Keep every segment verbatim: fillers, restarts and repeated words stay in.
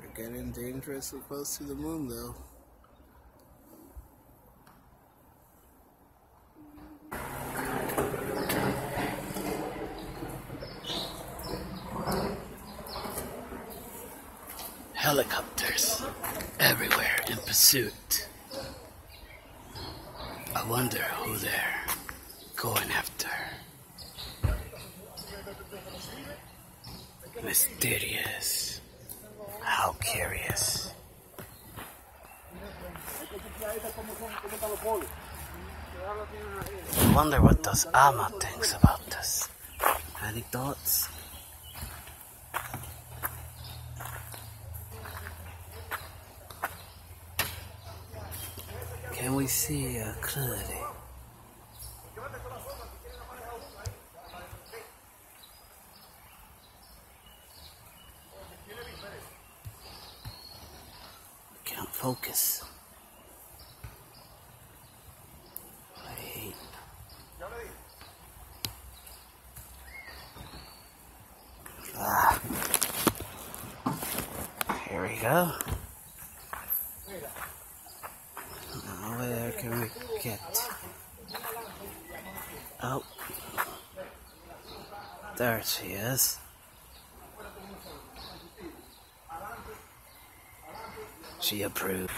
Getting dangerously close to the moon, though. Helicopters everywhere in pursuit. I wonder who they're going after. Mysterious. How curious. I wonder what those Ama thinks about this. Any thoughts? Can we see uh, clearly? Can't focus. Wait. Ah. Here we go. Where can we get? Oh, there she is. She approved.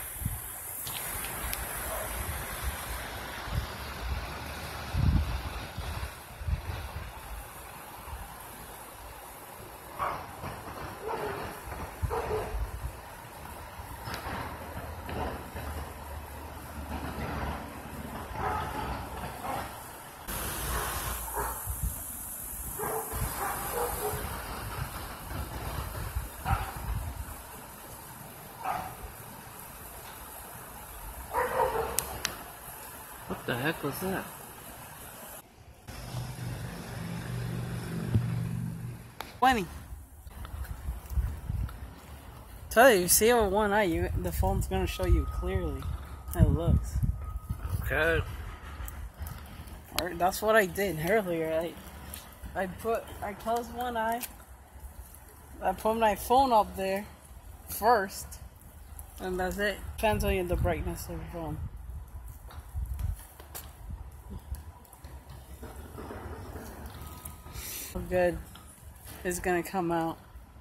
What the heck was that? twenty. Tell you, you see it with one eye, you, the phone's gonna show you clearly how it looks. Okay. Or, that's what I did earlier. I, I put, I closed one eye. I put my phone up there first, and that's it. Depends on the brightness of your phone. Good is gonna come out.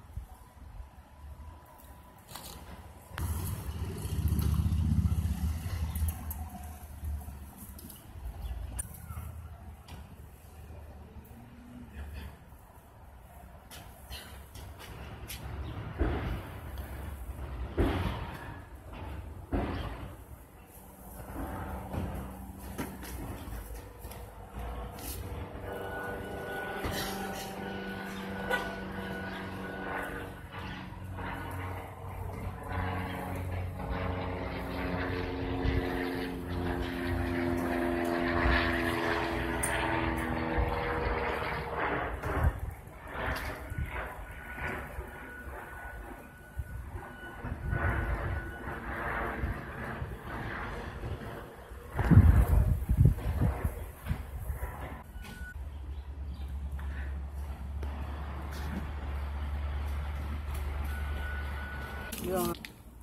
Yeah.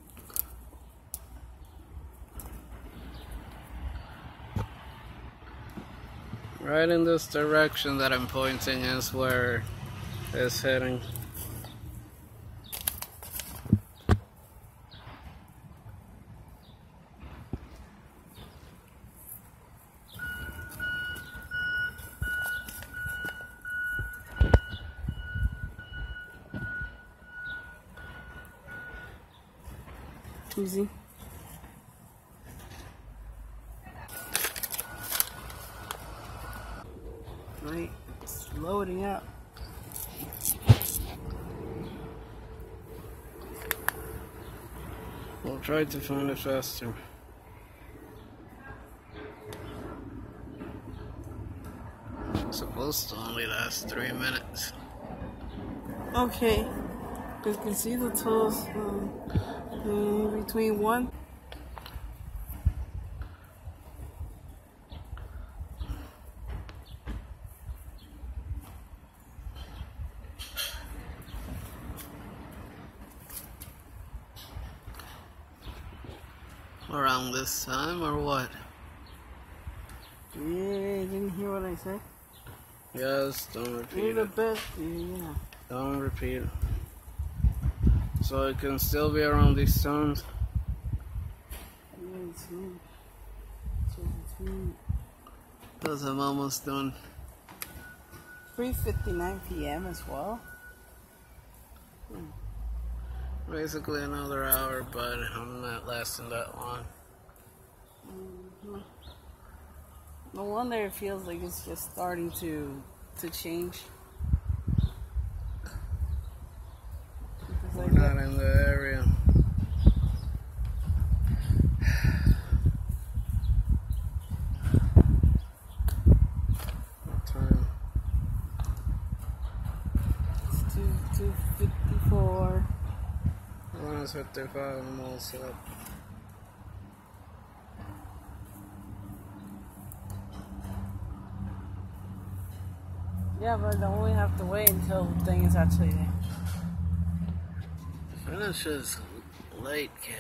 Right in this direction that I'm pointing is where it's heading. Easy. Right, it's loading up. We'll try to find it faster. It's supposed to only last three minutes. Okay, you can see the tools um, in between one. around this time, or what? Yeah, didn't hear what I said? Yes, don't repeat You're the it. best, yeah. Don't repeat it. So it can still be around these times? Yeah, it's me. So it's me. Because I'm almost done. three fifty-nine p m as well. Hmm. Basically another hour, but I'm not lasting that long. Mm-hmm. No wonder it feels like it's just starting to to change. Because We're I not get, in the area. What time? it's two two fifty four. one fifty-five, I'm all set. Yeah, but then we have to wait until the thing is actually there. Finish is late, kid.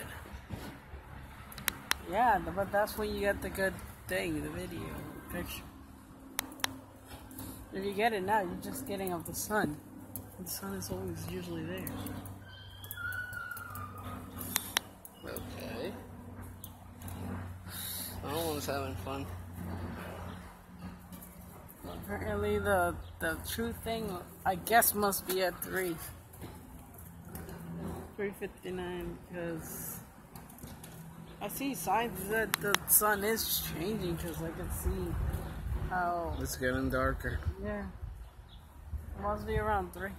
Yeah, but that's when you get the good thing, the video, the picture. If you get it now, you're just getting of the sun. The sun is always usually there. Okay. No one's having fun. Apparently the the true thing, I guess, must be at three. three fifty-nine, because I see signs that the sun is changing, because I can see how... It's getting darker. Yeah. It must be around three.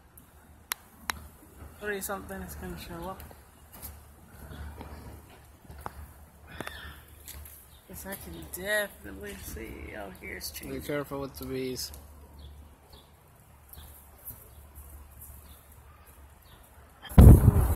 three something is going to show up. Because I can definitely see out here it's changing. Be careful with the bees.